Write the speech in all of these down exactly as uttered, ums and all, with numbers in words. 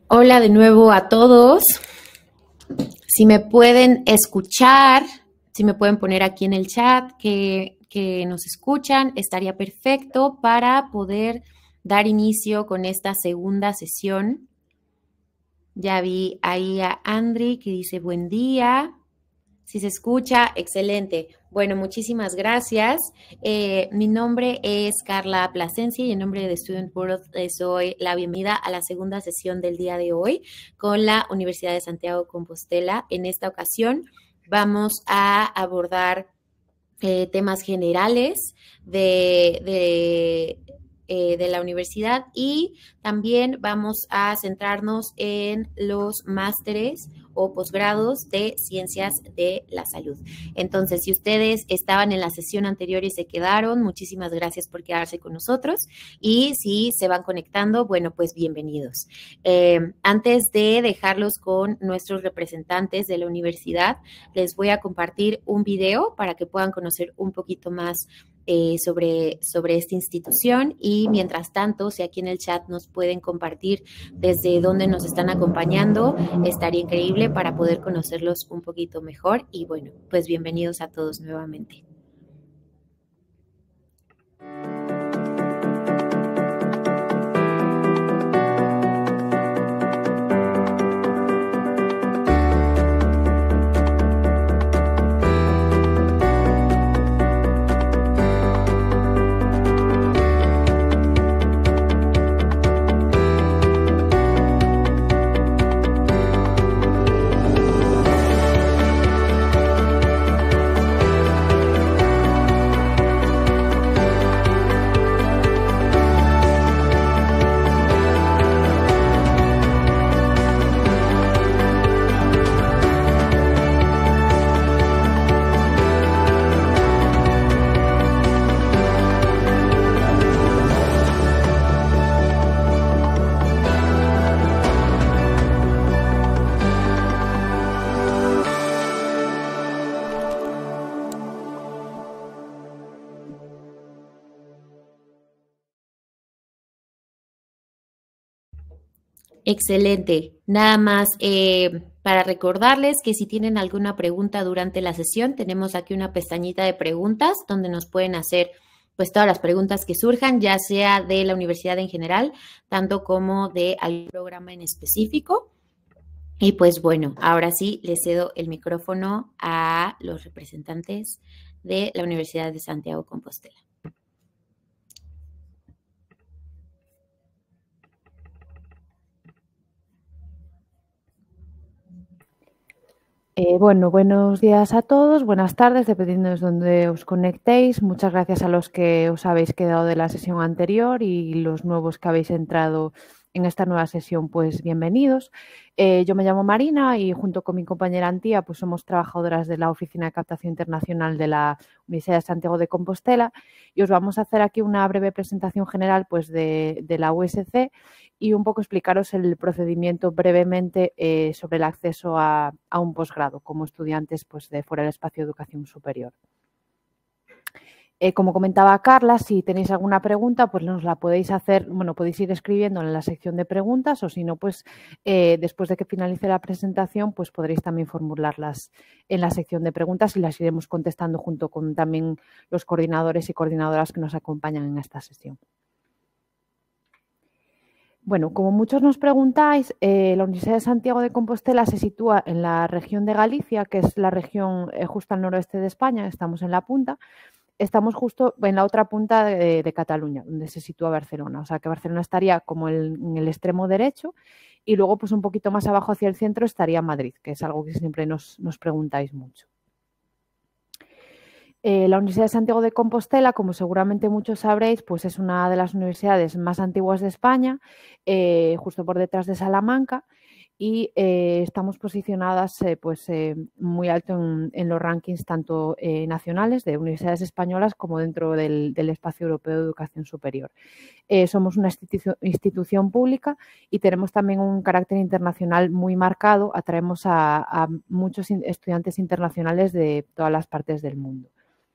Hola de nuevo a todos. Si me pueden escuchar, si me pueden poner aquí en el chat que, que nos escuchan, estaría perfecto para poder dar inicio con esta segunda sesión. Ya vi ahí a Andri que dice buen día. Si se escucha, excelente. Bueno, muchísimas gracias. Eh, mi nombre es Carla Plasencia y en nombre de Student World les doy la bienvenida a la segunda sesión del día de hoy con la Universidad de Santiago de Compostela. En esta ocasión vamos a abordar eh, temas generales de, de, eh, de la universidad y también vamos a centrarnos en los másteres o posgrados de ciencias de la salud. Entonces, si ustedes estaban en la sesión anterior y se quedaron, muchísimas gracias por quedarse con nosotros y si se van conectando, bueno, pues bienvenidos. Eh, antes de dejarlos con nuestros representantes de la universidad, les voy a compartir un video para que puedan conocer un poquito más eh, sobre, sobre esta institución y mientras tanto, si aquí en el chat nos pueden compartir desde dónde nos están acompañando, estaría increíble para poder conocerlos un poquito mejor y bueno, pues bienvenidos a todos nuevamente. Excelente. Nada más eh, para recordarles que si tienen alguna pregunta durante la sesión, tenemos aquí una pestañita de preguntas donde nos pueden hacer pues todas las preguntas que surjan, ya sea de la universidad en general, tanto como de algún programa en específico. Y pues bueno, ahora sí les cedo el micrófono a los representantes de la Universidad de Santiago de Compostela. Eh, bueno, buenos días a todos, buenas tardes, dependiendo de dónde os conectéis. Muchas gracias a los que os habéis quedado de la sesión anterior y los nuevos que habéis entrado en esta nueva sesión, pues bienvenidos. Eh, yo me llamo Marina y junto con mi compañera Antía, pues somos trabajadoras de la Oficina de Captación Internacional de la Universidad de Santiago de Compostela y os vamos a hacer aquí una breve presentación general pues, de, de la U S C y un poco explicaros el procedimiento brevemente eh, sobre el acceso a, a un posgrado como estudiantes pues, de fuera del espacio de educación superior. Eh, como comentaba Carla, si tenéis alguna pregunta, pues nos la podéis hacer, bueno, podéis ir escribiendo en la sección de preguntas o si no, pues eh, después de que finalice la presentación, pues podréis también formularlas en la sección de preguntas y las iremos contestando junto con también los coordinadores y coordinadoras que nos acompañan en esta sesión. Bueno, como muchos nos preguntáis, eh, la Universidad de Santiago de Compostela se sitúa en la región de Galicia, que es la región eh, justo al noroeste de España, estamos en la punta. Estamos justo en la otra punta de, de Cataluña, donde se sitúa Barcelona. O sea, que Barcelona estaría como el, en el extremo derecho y luego pues un poquito más abajo hacia el centro estaría Madrid, que es algo que siempre nos, nos preguntáis mucho. Eh, la Universidad de Santiago de Compostela, como seguramente muchos sabréis, pues es una de las universidades más antiguas de España, eh, justo por detrás de Salamanca, y eh, estamos posicionadas eh, pues, eh, muy alto en, en los rankings tanto eh, nacionales de universidades españolas como dentro del, del espacio europeo de educación superior. Eh, somos una institución, institución pública y tenemos también un carácter internacional muy marcado. Atraemos a, a muchos estudiantes internacionales de todas las partes del mundo.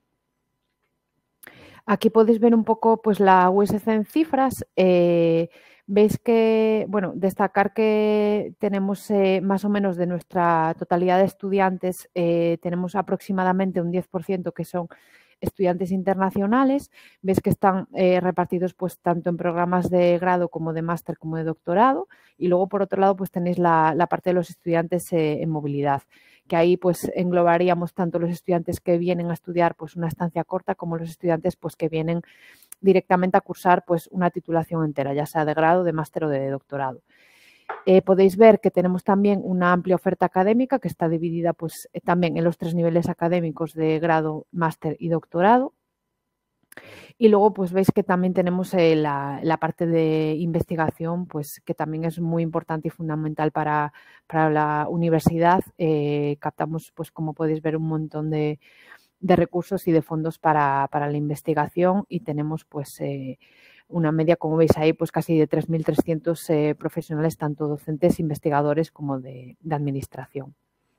Aquí podéis ver un poco pues, la U S C en cifras. Eh, Veis que, bueno, destacar que tenemos eh, más o menos de nuestra totalidad de estudiantes, eh, tenemos aproximadamente un diez por ciento que son estudiantes internacionales. Ves que están eh, repartidos pues tanto en programas de grado como de máster como de doctorado, y luego por otro lado pues tenéis la, la parte de los estudiantes eh, en movilidad, que ahí pues englobaríamos tanto los estudiantes que vienen a estudiar pues una estancia corta como los estudiantes pues que vienen directamente a cursar pues una titulación entera, ya sea de grado, de máster o de doctorado. Eh, podéis ver que tenemos también una amplia oferta académica que está dividida pues, eh, también en los tres niveles académicos de grado, máster y doctorado. Y luego pues veis que también tenemos eh, la, la parte de investigación, pues que también es muy importante y fundamental para, para la universidad. Eh, captamos, pues como podéis ver, un montón de, de recursos y de fondos para, para la investigación, y tenemos pues eh, una media, como veis ahí, pues casi de tres mil trescientos eh, profesionales, tanto docentes, investigadores como de, de administración.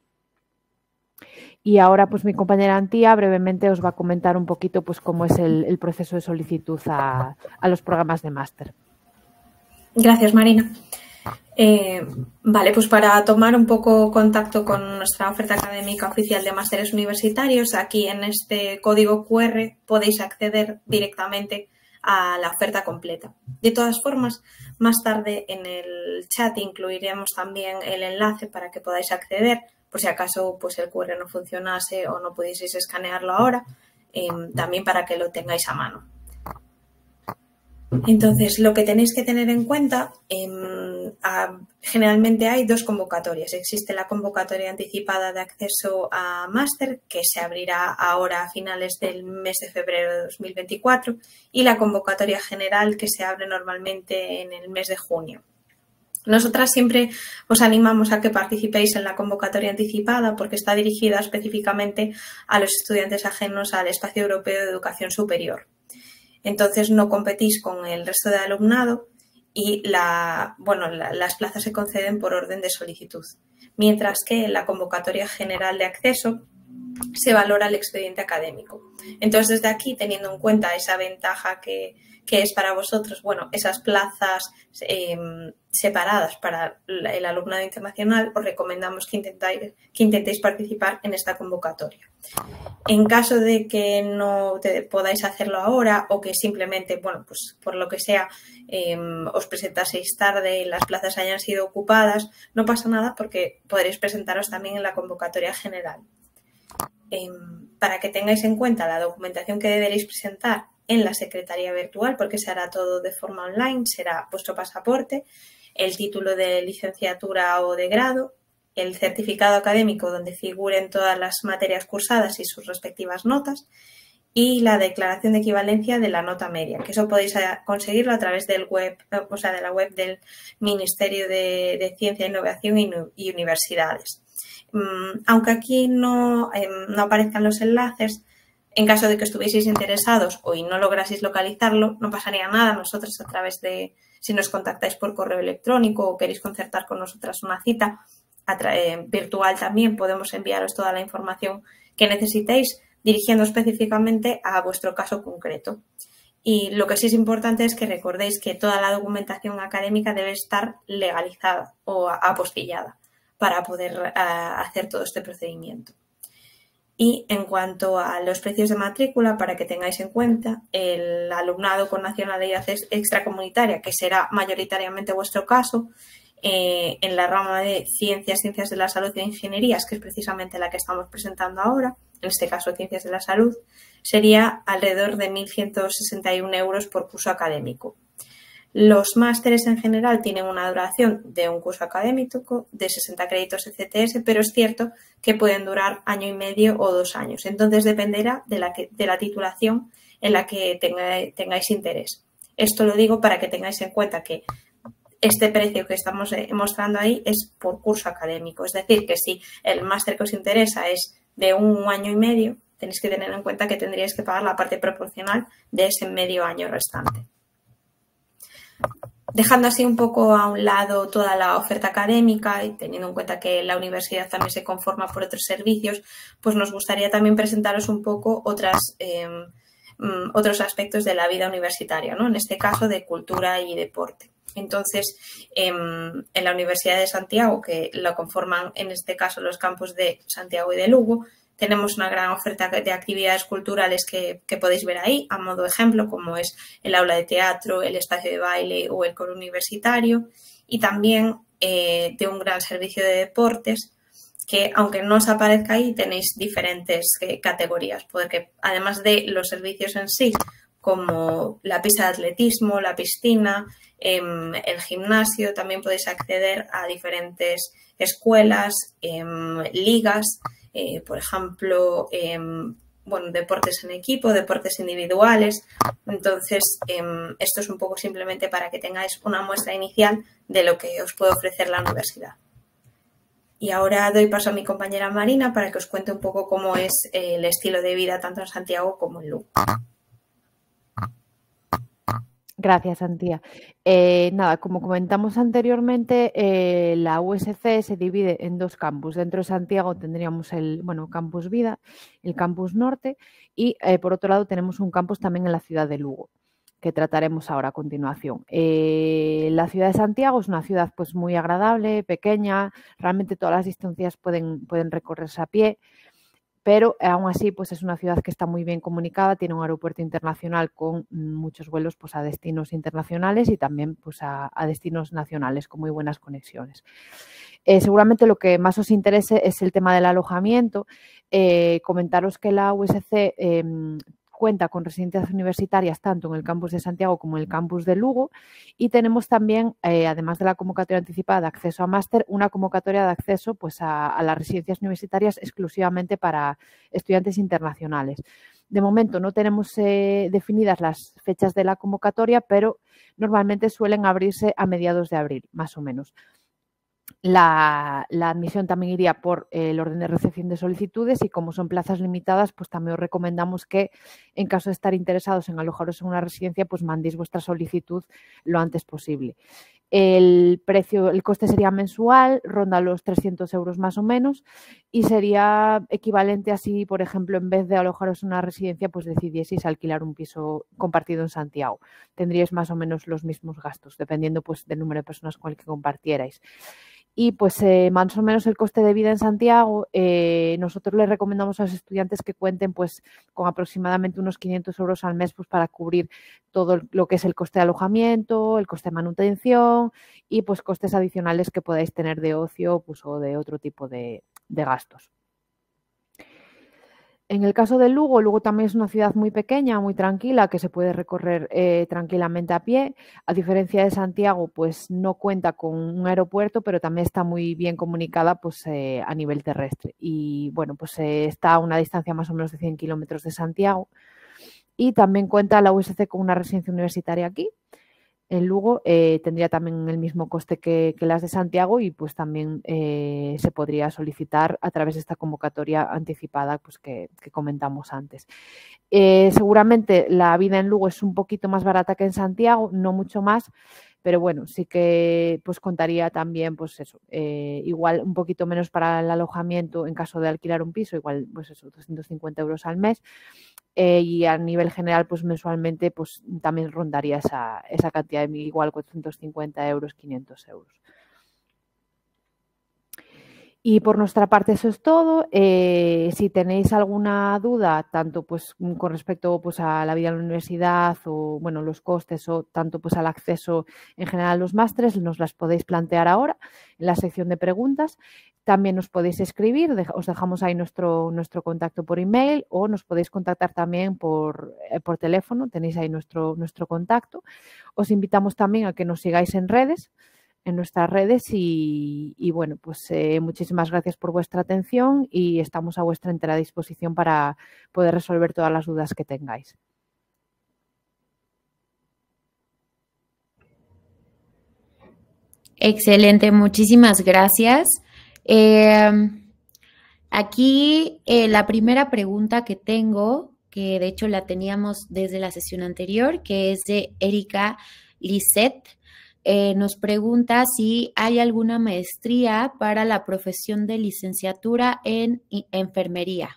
Y ahora pues mi compañera Antía brevemente os va a comentar un poquito pues cómo es el, el proceso de solicitud a, a los programas de máster. Gracias, Marina. Eh, vale, pues para tomar un poco contacto con nuestra oferta académica oficial de másteres universitarios, aquí en este código cu erre podéis acceder directamente a la oferta completa. De todas formas, más tarde en el chat incluiremos también el enlace para que podáis acceder, por si acaso pues el cu erre no funcionase o no pudieseis escanearlo ahora, eh, también para que lo tengáis a mano. Entonces, lo que tenéis que tener en cuenta, eh, a, generalmente hay dos convocatorias. Existe la convocatoria anticipada de acceso a máster, que se abrirá ahora a finales del mes de febrero de dos mil veinticuatro, y la convocatoria general, que se abre normalmente en el mes de junio. Nosotras siempre os animamos a que participéis en la convocatoria anticipada porque está dirigida específicamente a los estudiantes ajenos al espacio europeo de educación superior. Entonces no competís con el resto de alumnado y la, bueno, la, las plazas se conceden por orden de solicitud. Mientras que en la convocatoria general de acceso se valora el expediente académico. Entonces desde aquí, teniendo en cuenta esa ventaja que, que es para vosotros, bueno, esas plazas eh, separadas para el alumnado internacional, os recomendamos que intentéis, que intentéis participar en esta convocatoria. En caso de que no te podáis hacerlo ahora o que simplemente, bueno, pues por lo que sea, eh, os presentaseis tarde y las plazas hayan sido ocupadas, no pasa nada porque podréis presentaros también en la convocatoria general. Eh, para que tengáis en cuenta la documentación que deberéis presentar en la secretaría virtual, porque se hará todo de forma online, será vuestro pasaporte, el título de licenciatura o de grado, el certificado académico donde figuren todas las materias cursadas y sus respectivas notas, y la declaración de equivalencia de la nota media, que eso podéis conseguirlo a través del web, o sea, de la web del Ministerio de, de Ciencia, Innovación y, y Universidades. Um, aunque aquí no, eh, no aparezcan los enlaces, en caso de que estuvieseis interesados o y no lograseis localizarlo, no pasaría nada. Nosotros a través de, si nos contactáis por correo electrónico o queréis concertar con nosotras una cita eh, virtual también, podemos enviaros toda la información que necesitéis, dirigiendo específicamente a vuestro caso concreto. Y lo que sí es importante es que recordéis que toda la documentación académica debe estar legalizada o apostillada para poder uh, hacer todo este procedimiento. Y en cuanto a los precios de matrícula, para que tengáis en cuenta, el alumnado con nacionalidad extracomunitaria, que será mayoritariamente vuestro caso, eh, en la rama de Ciencias, Ciencias de la Salud e Ingenierías, que es precisamente la que estamos presentando ahora, en este caso Ciencias de la Salud, sería alrededor de mil ciento sesenta y un euros por curso académico. Los másteres en general tienen una duración de un curso académico de sesenta créditos E C T S, pero es cierto que pueden durar año y medio o dos años. Entonces dependerá de la, que, de la titulación en la que tengáis, tengáis interés. Esto lo digo para que tengáis en cuenta que este precio que estamos mostrando ahí es por curso académico. Es decir, que si el máster que os interesa es de un año y medio, tenéis que tener en cuenta que tendríais que pagar la parte proporcional de ese medio año restante. Dejando así un poco a un lado toda la oferta académica y teniendo en cuenta que la universidad también se conforma por otros servicios, pues nos gustaría también presentaros un poco otras, eh, otros aspectos de la vida universitaria, ¿no? En este caso de cultura y deporte. Entonces, en, en la Universidad de Santiago, que lo conforman en este caso los campus de Santiago y de Lugo, tenemos una gran oferta de actividades culturales que, que podéis ver ahí, a modo de ejemplo, como es el aula de teatro, el espacio de baile o el coro universitario, y también eh, de un gran servicio de deportes, que aunque no os aparezca ahí, tenéis diferentes eh, categorías, porque además de los servicios en sí, como la pista de atletismo, la piscina, eh, el gimnasio, también podéis acceder a diferentes escuelas, eh, ligas, eh, por ejemplo, eh, bueno, deportes en equipo, deportes individuales. Entonces, eh, esto es un poco simplemente para que tengáis una muestra inicial de lo que os puede ofrecer la universidad. Y ahora doy paso a mi compañera Marina para que os cuente un poco cómo es eh, el estilo de vida tanto en Santiago como en Lugo. Gracias, Antía. Eh, nada, como comentamos anteriormente, eh, la U S C se divide en dos campus. Dentro de Santiago tendríamos el bueno, Campus Vida, el Campus Norte, y eh, por otro lado tenemos un campus también en la ciudad de Lugo, que trataremos ahora a continuación. Eh, la ciudad de Santiago es una ciudad pues muy agradable, pequeña, realmente todas las distancias pueden, pueden recorrerse a pie, pero aún así pues es una ciudad que está muy bien comunicada, tiene un aeropuerto internacional con muchos vuelos pues, a destinos internacionales y también pues, a, a destinos nacionales con muy buenas conexiones. Eh, seguramente lo que más os interese es el tema del alojamiento. Eh, comentaros que la U S C eh, cuenta con residencias universitarias tanto en el campus de Santiago como en el campus de Lugo y tenemos también, eh, además de la convocatoria anticipada de acceso a máster, una convocatoria de acceso pues, a, a las residencias universitarias exclusivamente para estudiantes internacionales. De momento no tenemos eh, definidas las fechas de la convocatoria, pero normalmente suelen abrirse a mediados de abril, más o menos. La, la admisión también iría por el orden de recepción de solicitudes y como son plazas limitadas, pues también os recomendamos que en caso de estar interesados en alojaros en una residencia, pues mandéis vuestra solicitud lo antes posible. El precio, el coste sería mensual, ronda los trescientos euros más o menos y sería equivalente así, por ejemplo, en vez de alojaros en una residencia, pues decidieseis alquilar un piso compartido en Santiago. Tendríais más o menos los mismos gastos, dependiendo pues del número de personas con el que compartierais. Y pues eh, más o menos el coste de vida en Santiago, eh, nosotros les recomendamos a los estudiantes que cuenten pues con aproximadamente unos quinientos euros al mes pues para cubrir todo lo que es el coste de alojamiento, el coste de manutención y pues costes adicionales que podáis tener de ocio pues, o de otro tipo de, de gastos. En el caso de Lugo, Lugo también es una ciudad muy pequeña, muy tranquila, que se puede recorrer eh, tranquilamente a pie. A diferencia de Santiago, pues no cuenta con un aeropuerto, pero también está muy bien comunicada pues, eh, a nivel terrestre. Y bueno, pues eh, está a una distancia más o menos de cien kilómetros de Santiago. Y también cuenta la U S C con una residencia universitaria aquí. En Lugo eh, tendría también el mismo coste que, que las de Santiago y pues también eh, se podría solicitar a través de esta convocatoria anticipada pues, que, que comentamos antes. Eh, seguramente la vida en Lugo es un poquito más barata que en Santiago, no mucho más, pero bueno, sí que pues contaría también pues eso, eh, igual un poquito menos para el alojamiento en caso de alquilar un piso, igual pues eso, doscientos cincuenta euros al mes. Eh, y a nivel general, pues mensualmente, pues también rondaría esa, esa cantidad de igual cuatrocientos cincuenta euros, quinientos euros. Y por nuestra parte eso es todo. Eh, si tenéis alguna duda, tanto pues con respecto pues, a la vida en la universidad o bueno, los costes o tanto pues al acceso en general a los másteres, nos las podéis plantear ahora en la sección de preguntas. También nos podéis escribir, os dejamos ahí nuestro, nuestro contacto por email o nos podéis contactar también por, eh, por teléfono, tenéis ahí nuestro, nuestro contacto. Os invitamos también a que nos sigáis en redes. en nuestras redes y, y bueno, pues eh, muchísimas gracias por vuestra atención y estamos a vuestra entera disposición para poder resolver todas las dudas que tengáis. Excelente, muchísimas gracias. Eh, aquí eh, la primera pregunta que tengo, que de hecho la teníamos desde la sesión anterior, que es de Erika Lisset. Eh, nos pregunta si hay alguna maestría para la profesión de licenciatura en enfermería.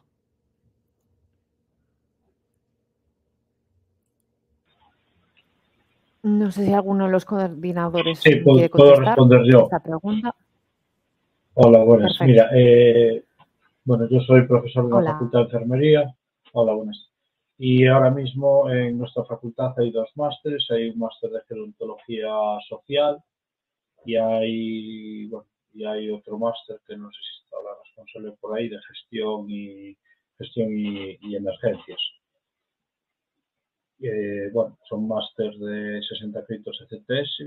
No sé si alguno de los coordinadores sí, quiere puedo contestar responder yo. esta pregunta. Hola, buenas. Perfecto. Mira, eh, bueno, yo soy profesor de la Hola. Facultad de Enfermería. Hola, buenas. Y ahora mismo en nuestra facultad hay dos másteres. Hay un máster de gerontología social y hay, bueno, y hay otro máster que no sé si está la responsable por ahí, de gestión y gestión y, y emergencias. Eh, bueno, son máster de sesenta créditos E C T S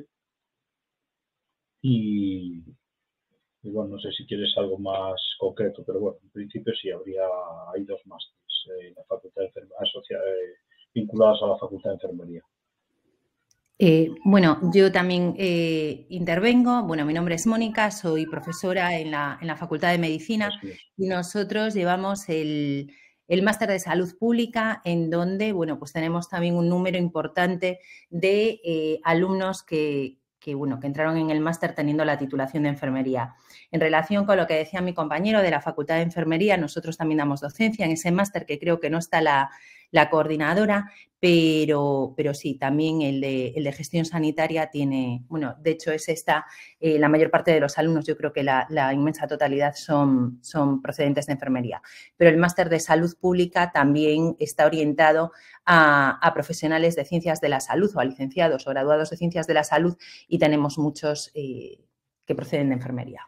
y, y bueno, no sé si quieres algo más concreto, pero bueno, en principio sí habría, hay dos másteres en la Facultad de Enfermería, eh, vinculados a la Facultad de Enfermería. Eh, bueno, yo también eh, intervengo. Bueno, mi nombre es Mónica, soy profesora en la, en la Facultad de Medicina y nosotros llevamos el, el máster de Salud Pública, en donde, bueno, pues tenemos también un número importante de eh, alumnos que, que, bueno, que entraron en el máster teniendo la titulación de enfermería. En relación con lo que decía mi compañero de la Facultad de Enfermería, nosotros también damos docencia en ese máster, que creo que no está la, la coordinadora, pero, pero sí, también el de, el de gestión sanitaria tiene, bueno, de hecho es esta, eh, la mayor parte de los alumnos, yo creo que la, la inmensa totalidad son, son procedentes de enfermería, pero el máster de salud pública también está orientado a, a profesionales de ciencias de la salud o a licenciados o graduados de ciencias de la salud y tenemos muchos eh, que proceden de enfermería.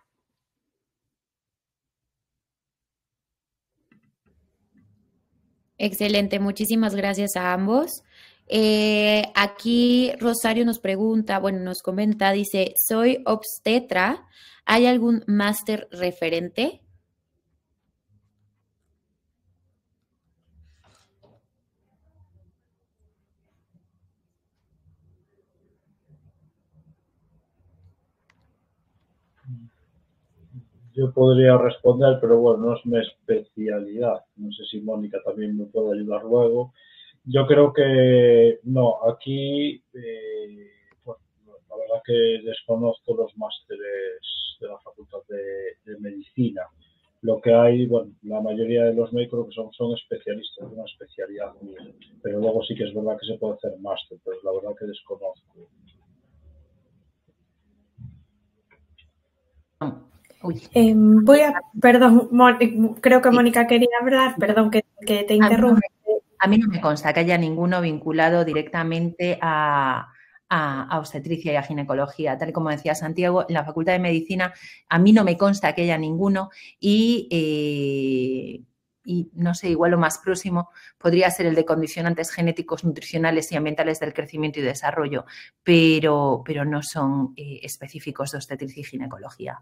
Excelente, muchísimas gracias a ambos. Eh, aquí Rosario nos pregunta, bueno, nos comenta, dice, soy obstetra, ¿hay algún máster referente? Yo podría responder, pero bueno, no es mi especialidad. No sé si Mónica también me puede ayudar luego. Yo creo que no, aquí, eh, bueno, la verdad que desconozco los másteres de la Facultad de, de Medicina. Lo que hay, bueno, la mayoría de los médicos que son, son especialistas de una especialidad, pero luego sí que es verdad que se puede hacer máster, pero la verdad que desconozco. Eh, voy a, perdón, creo que Mónica quería hablar, perdón que, que te interrumpa. A mí no me consta que haya ninguno vinculado directamente a, a, a obstetricia y a ginecología. Tal y como decía Santiago, en la Facultad de Medicina a mí no me consta que haya ninguno y, eh, y no sé, igual lo más próximo podría ser el de condicionantes genéticos, nutricionales y ambientales del crecimiento y desarrollo, pero, pero no son eh, específicos de obstetricia y ginecología.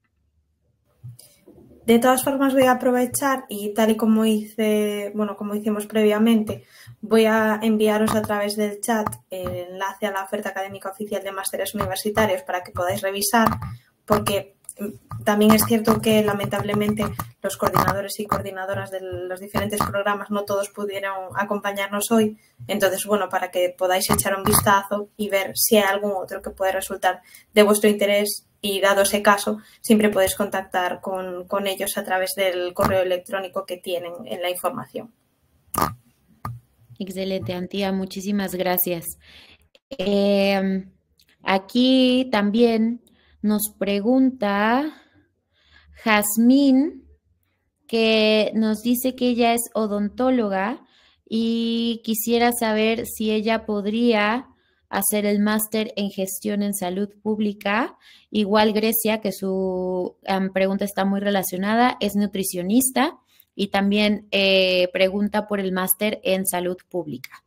De todas formas, voy a aprovechar y tal y como hice, bueno, como hicimos previamente, voy a enviaros a través del chat el enlace a la oferta académica oficial de másteres universitarios para que podáis revisar, porque también es cierto que lamentablemente los coordinadores y coordinadoras de los diferentes programas no todos pudieron acompañarnos hoy. Entonces, bueno, para que podáis echar un vistazo y ver si hay algún otro que puede resultar de vuestro interés. Y dado ese caso, siempre podéis contactar con, con ellos a través del correo electrónico que tienen en la información. Excelente, Antía, muchísimas gracias. Eh, aquí también nos pregunta Jazmín, que nos dice que ella es odontóloga y quisiera saber si ella podría hacer el máster en gestión en salud pública. Igual Grecia, que su um, pregunta está muy relacionada, es nutricionista y también eh, pregunta por el máster en salud pública.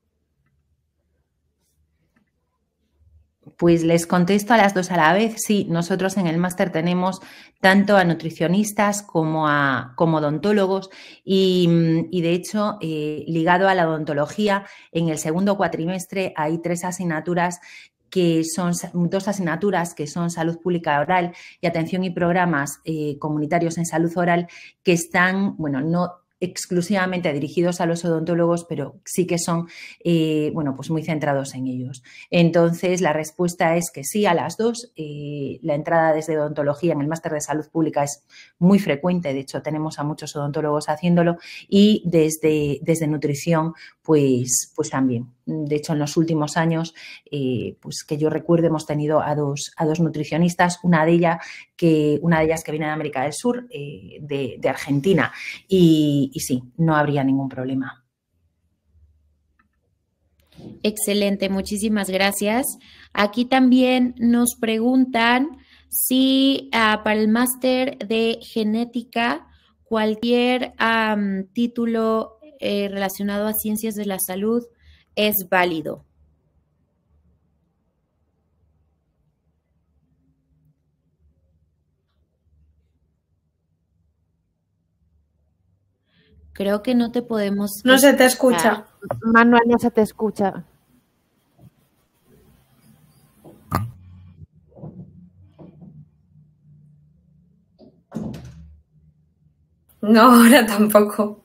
Pues les contesto a las dos a la vez. Sí, nosotros en el máster tenemos tanto a nutricionistas como a como odontólogos y, y de hecho, eh, ligado a la odontología, en el segundo cuatrimestre hay tres asignaturas que son dos asignaturas que son salud pública oral y atención y programas eh, comunitarios en salud oral que están, bueno, no exclusivamente dirigidos a los odontólogos, pero sí que son, eh, bueno, pues muy centrados en ellos. Entonces, la respuesta es que sí a las dos. Eh, la entrada desde odontología en el máster de salud pública es muy frecuente, de hecho, tenemos a muchos odontólogos haciéndolo y desde, desde nutrición, pues, pues también. de hecho, en los últimos años, eh, pues que yo recuerdo, hemos tenido a dos, a dos nutricionistas, una de, ella que, una de ellas que viene de América del Sur, eh, de, de Argentina, y, y sí, no habría ningún problema. Excelente, muchísimas gracias. Aquí también nos preguntan si uh, para el máster de genética cualquier um, título eh, relacionado a ciencias de la salud es válido. Creo que no te podemos... No se te escucha. Manuel, no se te escucha. No, ahora tampoco.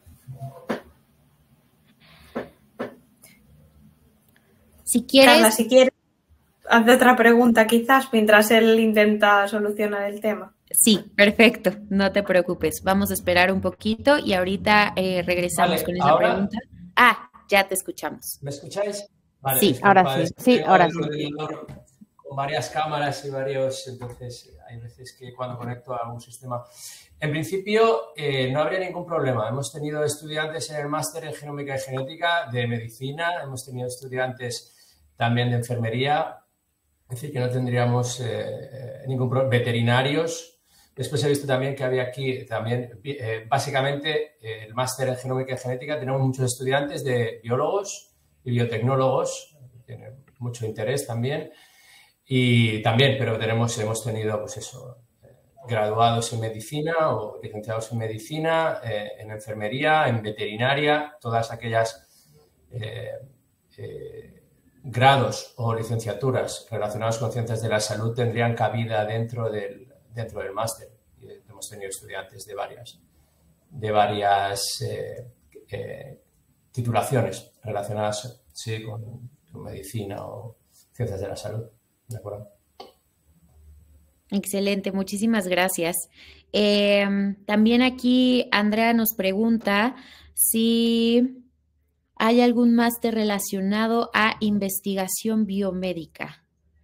Si quieres... Carla, si quieres, haz otra pregunta quizás mientras él intenta solucionar el tema. Sí, perfecto, no te preocupes. Vamos a esperar un poquito y ahorita eh, regresamos vale, con esa ahora... pregunta. Ah, ya te escuchamos. ¿Me escucháis? Vale, sí, ahora sí. Sí, ahora sí. Con varias cámaras y varios, entonces hay veces que cuando conecto a algún sistema... En principio, eh, no habría ningún problema. Hemos tenido estudiantes en el máster en genómica y genética de medicina, hemos tenido estudiantes también de enfermería, es decir, que no tendríamos eh, ningún problema. Veterinarios. Después he visto también que había aquí también, eh, básicamente, eh, el máster en genómica y genética, tenemos muchos estudiantes de biólogos y biotecnólogos, tienen mucho interés también. Y también, pero tenemos, hemos tenido, pues eso, graduados en medicina o licenciados en medicina, eh, en enfermería, en veterinaria, todas aquellas eh, eh, grados o licenciaturas relacionados con ciencias de la salud tendrían cabida dentro del, dentro del máster. Y hemos tenido estudiantes de varias, de varias eh, eh, titulaciones relacionadas sí, con, con medicina o ciencias de la salud. ¿De acuerdo? Excelente, muchísimas gracias. Eh, también aquí Andrea nos pregunta si hay algún máster relacionado a investigación biomédica.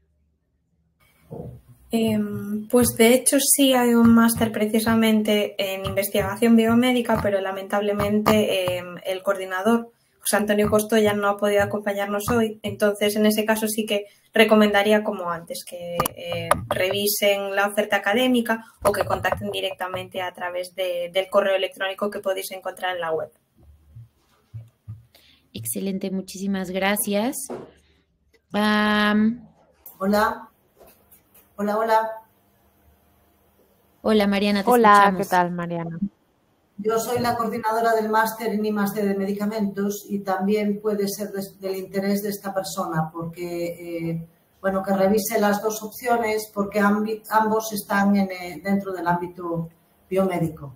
Eh, pues de hecho sí hay un máster precisamente en investigación biomédica, pero lamentablemente eh, el coordinador, José Antonio Costoya, no ha podido acompañarnos hoy. Entonces, en ese caso sí que recomendaría, como antes, que eh, revisen la oferta académica o que contacten directamente a través de, del correo electrónico que podéis encontrar en la web. Excelente, muchísimas gracias. Um, hola. Hola, hola. Hola, Mariana, te Hola, escuchamos. ¿qué tal, Mariana? Yo soy la coordinadora del máster en I más D de medicamentos y también puede ser de, del interés de esta persona porque, eh, bueno, que revise las dos opciones porque ambi, ambos están en, eh, dentro del ámbito biomédico.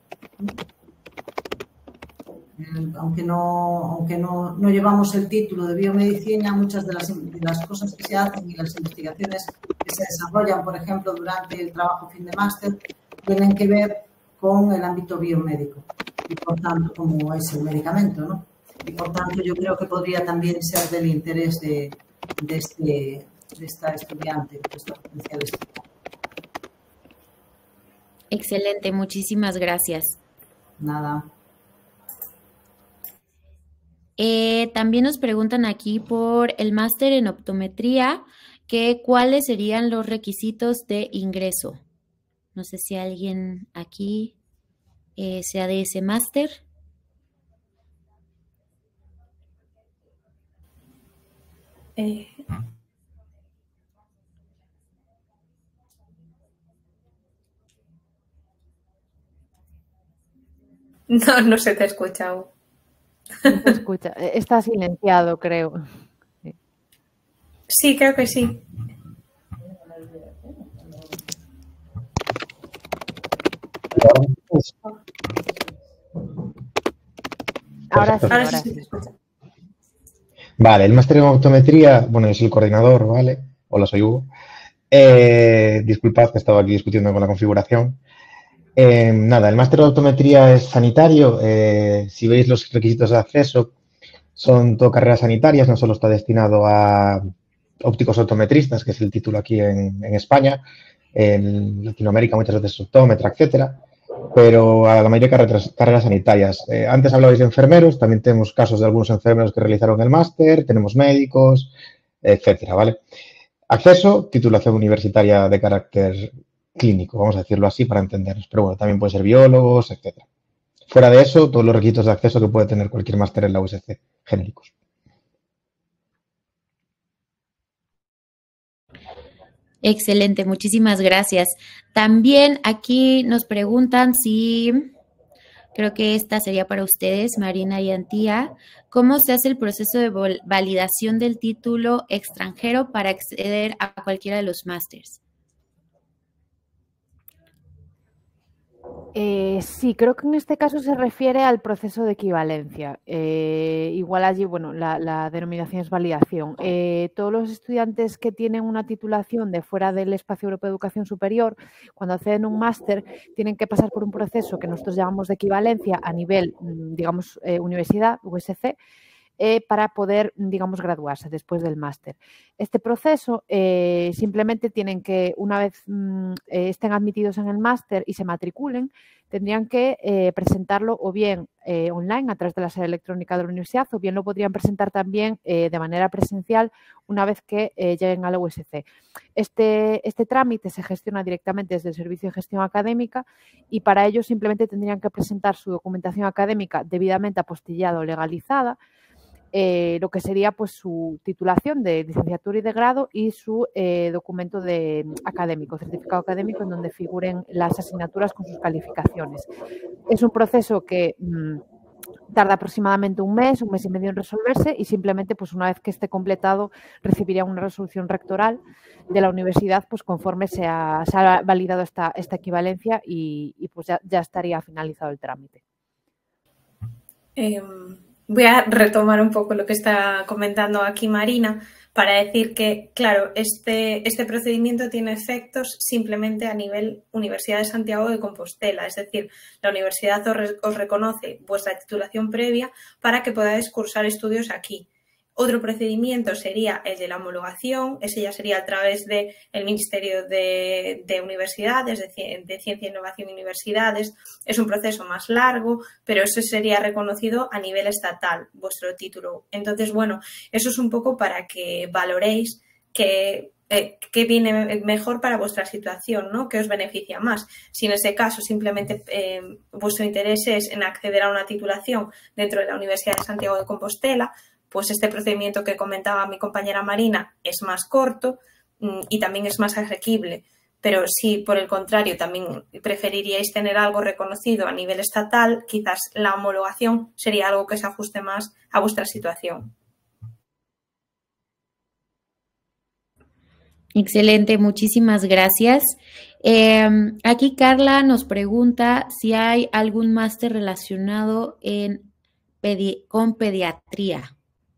Eh, aunque no, aunque no, no llevamos el título de biomedicina, muchas de las, de las cosas que se hacen y las investigaciones que se desarrollan, por ejemplo, durante el trabajo fin de máster, tienen que ver con el ámbito biomédico y por tanto como es el medicamento, ¿no? Y por tanto yo creo que podría también ser del interés de, de, este, de esta estudiante, de esta potencial estudiante. Excelente, muchísimas gracias. Nada. Eh, también nos preguntan aquí por el máster en optometría que cuáles serían los requisitos de ingreso. No sé si alguien aquí eh, sea de ese máster. Eh. No, no se te escucha aún. No se escucha. Está silenciado, creo. Sí, creo que sí. Ahora sí, ahora ahora sí sí. se escucha. Vale, el máster en optometría, bueno, es el coordinador, ¿vale? Hola, soy Hugo. Eh, disculpad que estaba aquí discutiendo con la configuración. Eh, nada, el máster de optometría es sanitario. Eh, si veis los requisitos de acceso, Son todo carreras sanitarias, no solo está destinado a ópticos optometristas, que es el título aquí en, en España, en Latinoamérica muchas veces optómetra, etcétera, pero a la mayoría de carreras, carreras sanitarias. Eh, antes hablabais de enfermeros, también tenemos casos de algunos enfermeros que realizaron el máster, tenemos médicos, etcétera, ¿vale? Acceso, titulación universitaria de carácter clínico, vamos a decirlo así para entendernos, pero bueno, también puede ser biólogos, etcétera. Fuera de eso, todos los requisitos de acceso que puede tener cualquier máster en la U S C, genéricos. Excelente, muchísimas gracias. También aquí nos preguntan si, creo que esta sería para ustedes, Marina y Antía, ¿cómo se hace el proceso de validación del título extranjero para acceder a cualquiera de los másters? Eh, sí, creo que en este caso se refiere al proceso de equivalencia. Eh, igual allí, bueno, la, la denominación es validación. Eh, todos los estudiantes que tienen una titulación de fuera del Espacio Europeo de Educación Superior, cuando acceden a un máster, tienen que pasar por un proceso que nosotros llamamos de equivalencia a nivel, digamos, eh, universidad, U S C, Eh, para poder, digamos, graduarse después del máster. Este proceso eh, simplemente tienen que, una vez mm, eh, estén admitidos en el máster y se matriculen, tendrían que eh, presentarlo o bien eh, online a través de la sede electrónica de la universidad o bien lo podrían presentar también eh, de manera presencial una vez que eh, lleguen a la U S C. Este, este trámite se gestiona directamente desde el Servicio de Gestión Académica y para ello simplemente tendrían que presentar su documentación académica debidamente apostillada o legalizada, Eh, lo que sería pues su titulación de licenciatura y de grado y su eh, documento de académico, certificado académico en donde figuren las asignaturas con sus calificaciones. Es un proceso que mmm, tarda aproximadamente un mes, un mes y medio en resolverse y simplemente pues una vez que esté completado recibiría una resolución rectoral de la universidad pues conforme se ha, se ha validado esta, esta equivalencia y, y pues ya, ya estaría finalizado el trámite. Eh... Voy a retomar un poco lo que está comentando aquí Marina para decir que, claro, este, este procedimiento tiene efectos simplemente a nivel Universidad de Santiago de Compostela. Es decir, la universidad os, os reconoce vuestra titulación previa para que podáis cursar estudios aquí. Otro procedimiento sería el de la homologación, ese ya sería a través del Ministerio de, de Universidades, de, de Ciencia, Innovación y Universidades. Es un proceso más largo, pero eso sería reconocido a nivel estatal, vuestro título. Entonces, bueno, eso es un poco para que valoréis que, eh, que viene mejor para vuestra situación, ¿no? Que os beneficia más. Si en ese caso simplemente eh, vuestro interés es en acceder a una titulación dentro de la Universidad de Santiago de Compostela, pues este procedimiento que comentaba mi compañera Marina es más corto y también es más asequible. Pero si, por el contrario, también preferiríais tener algo reconocido a nivel estatal, quizás la homologación sería algo que se ajuste más a vuestra situación. Excelente, muchísimas gracias. Eh, aquí Carla nos pregunta si hay algún máster relacionado en pedi- con pediatría.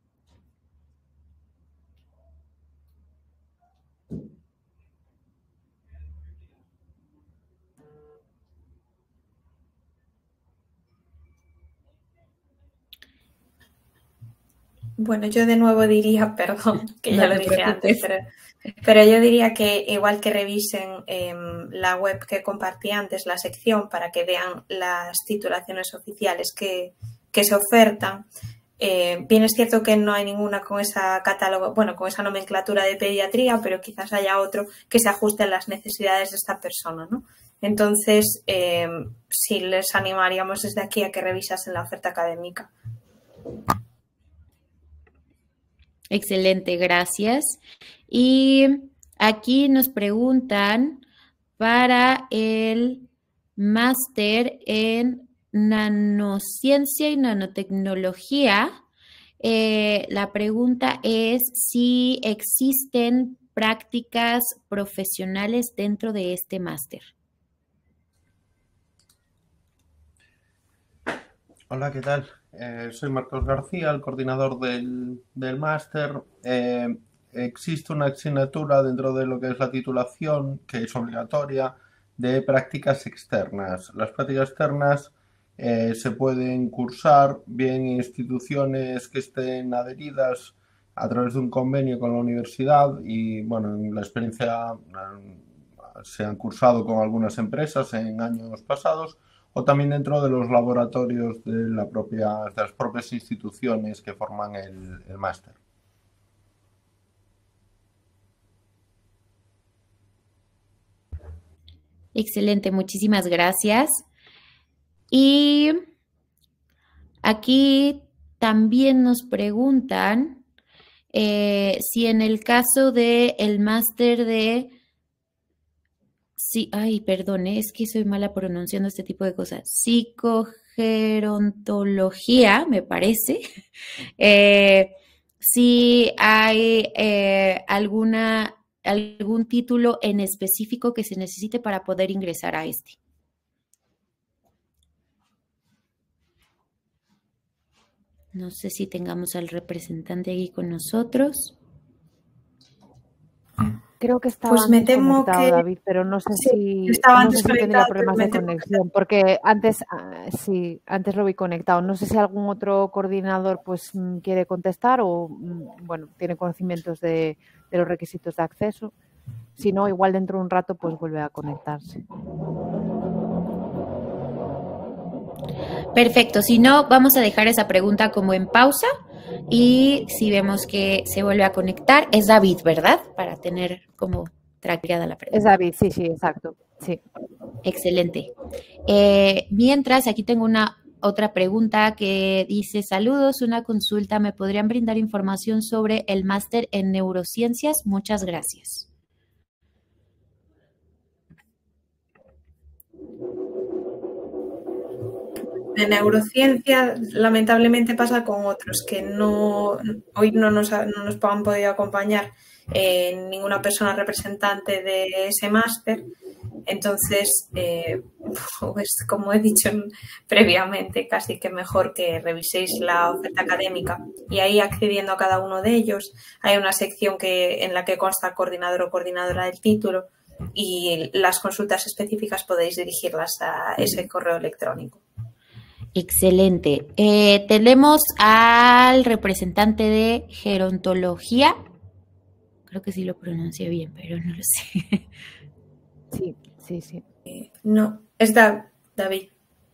Bueno, yo de nuevo diría, perdón, que ya no lo dije preocupes. antes, pero, pero yo diría que igual que revisen eh, la web que compartí antes, la sección, para que vean las titulaciones oficiales que, que se ofertan. Eh, bien es cierto que no hay ninguna con esa catálogo, bueno, con esa nomenclatura de pediatría, pero quizás haya otro que se ajuste a las necesidades de esta persona, ¿no? Entonces, eh, sí les animaríamos desde aquí a que revisasen la oferta académica. Excelente, gracias. Y aquí nos preguntan para el máster en nanociencia y nanotecnología. Eh, la pregunta es si existen prácticas profesionales dentro de este máster. Hola, ¿qué tal? Eh, soy Marcos García, el coordinador del, del máster. Eh, existe una asignatura dentro de lo que es la titulación, que es obligatoria, de prácticas externas. Las prácticas externas Eh, se pueden cursar bien en instituciones que estén adheridas a través de un convenio con la universidad y, bueno, en la experiencia eh, se han cursado con algunas empresas en años pasados o también dentro de los laboratorios de, la propia, de las propias instituciones que forman el, el máster. Excelente, muchísimas gracias. Y aquí también nos preguntan eh, si en el caso del máster de... Sí, ay, perdón, es que soy mala pronunciando este tipo de cosas. Psicogerontología, me parece. Eh, si hay eh, alguna, algún título en específico que se necesite para poder ingresar a este. No sé si tengamos al representante aquí con nosotros. Creo que estaba Pues me antes temo conectado, que David, pero no sé sí, si, estaba no antes sé si tendría conectado, problemas pero de me temo que conexión, porque antes, ah, sí, antes lo vi conectado. No sé si algún otro coordinador pues mm, quiere contestar o, mm, bueno, tiene conocimientos de, de los requisitos de acceso. Si no, igual dentro de un rato pues vuelve a conectarse. Perfecto, si no, vamos a dejar esa pregunta como en pausa y si vemos que se vuelve a conectar, es David, ¿verdad? Para tener como traqueada la pregunta. Es David, sí, sí, exacto, sí. Excelente. Eh, mientras, aquí tengo una otra pregunta que dice, saludos, una consulta, ¿me podrían brindar información sobre el máster en neurociencias? Muchas gracias. De neurociencia, lamentablemente pasa con otros que no hoy no nos, no nos han podido acompañar eh, ninguna persona representante de ese máster. Entonces, eh, pues como he dicho previamente, casi que mejor que reviséis la oferta académica y ahí accediendo a cada uno de ellos hay una sección que, en la que consta coordinador o coordinadora del título y las consultas específicas podéis dirigirlas a ese correo electrónico. Excelente. Eh, tenemos al representante de gerontología. Creo que sí lo pronuncié bien, pero no lo sé. Sí, sí, sí. Eh, no, es da, David.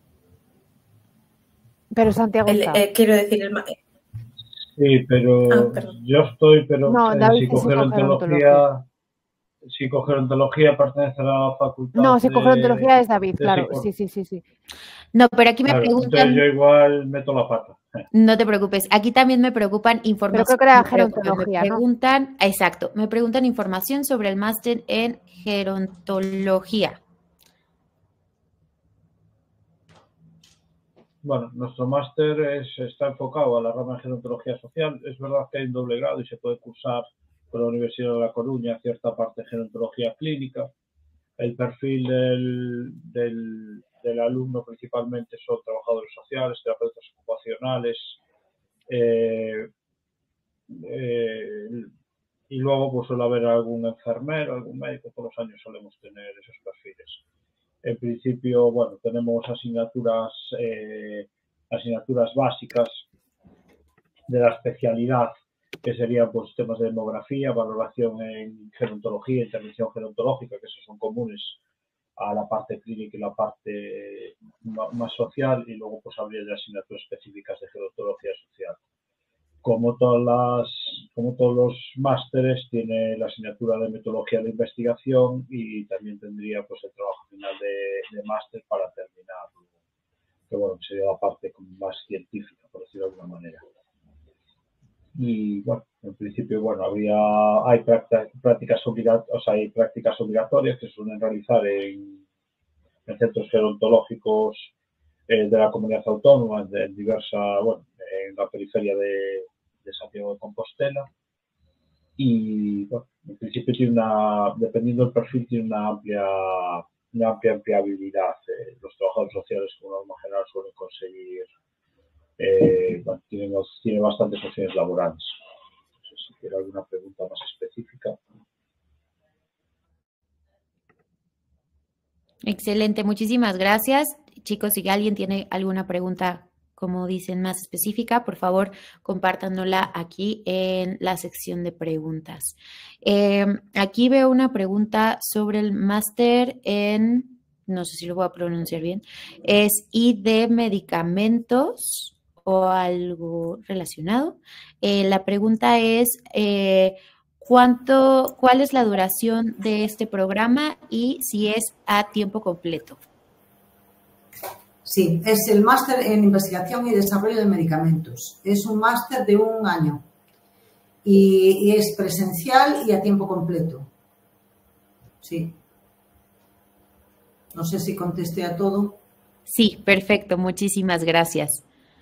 Pero Santiago el, está. Eh, quiero decir, el... Sí, pero ah, yo estoy, pero no, en David psicogerontología, psicogerontología pertenece a la facultad. No, psicogerontología de, es David, claro, psico... sí, sí, sí, sí. No, pero aquí me claro, preguntan... Entonces yo igual meto la pata. No te preocupes, aquí también me preocupan información. Pero creo que era gerontología, me ¿no? preguntan, exacto, me preguntan información sobre el máster en gerontología. Bueno, nuestro máster es, está enfocado a la rama de gerontología social. Es verdad que hay un doble grado y se puede cursar por la Universidad de La Coruña cierta parte de gerontología clínica. El perfil del, del, del alumno principalmente son trabajadores sociales, terapeutas ocupacionales, eh, eh, y luego pues suele haber algún enfermero, algún médico. Todos los años solemos tener esos perfiles. En principio, bueno, tenemos asignaturas, eh, asignaturas básicas de la especialidad, que serían pues temas de demografía, valoración en gerontología, intervención gerontológica, que esos son comunes a la parte clínica y la parte más social, y luego pues habría de asignaturas específicas de gerontología social. Como todas las, como todos los másteres, tiene la asignatura de metodología de investigación y también tendría pues el trabajo final de, de máster para terminar, que bueno, sería la parte más científica, por decirlo de alguna manera. Y bueno, en principio, bueno, habría, hay prácticas, prácticas obligatorias, o sea, hay prácticas obligatorias que se suelen realizar en, en centros gerontológicos eh, de la comunidad autónoma, de diversa, bueno, en la periferia de de Santiago de Compostela, y bueno, en principio tiene una, dependiendo del perfil, tiene una amplia, una amplia empleabilidad. Eh, los trabajadores sociales, como norma general, suelen conseguir, eh, bueno, tienen, tienen bastantes opciones laborales. No sé si tiene alguna pregunta más específica. Excelente, muchísimas gracias. chicos, si alguien tiene alguna pregunta, como dicen, más específica, por favor, compártanosla aquí en la sección de preguntas. Eh, aquí veo una pregunta sobre el máster en, no sé si lo voy a pronunciar bien, es I D medicamentos o algo relacionado. Eh, la pregunta es, eh, ¿cuánto, cuál es la duración de este programa y si es a tiempo completo? Sí, es el máster en investigación y desarrollo de medicamentos. Es un máster de un año y, y es presencial y a tiempo completo. Sí. No sé si contesté a todo. Sí, perfecto. Muchísimas gracias.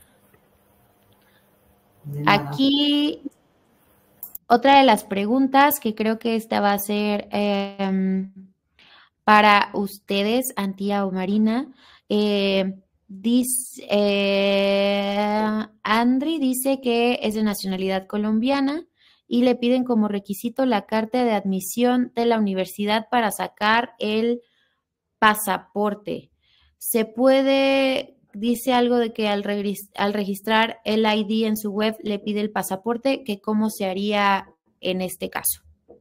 Aquí, otra de las preguntas que creo que esta va a ser eh, para ustedes, Antía o Marina. Eh, dice, eh, Andri dice que es de nacionalidad colombiana y le piden como requisito la carta de admisión de la universidad para sacar el pasaporte. Se puede, dice algo de que al, al registrar el I D en su web le pide el pasaporte, que cómo se haría en este caso.